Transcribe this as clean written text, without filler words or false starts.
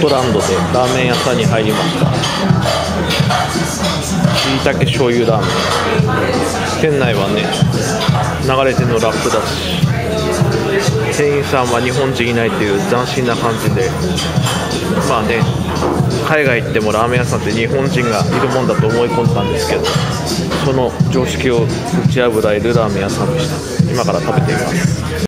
トランドでラーメン屋さんに入りました。しいたけ醤油ラーメン。店内はね、流れてのラップだし、店員さんは日本人いないという斬新な感じで、まあね、海外行ってもラーメン屋さんって日本人がいるもんだと思い込んだんですけど、その常識を打ち破られるラーメン屋さんでした。今から食べてみます。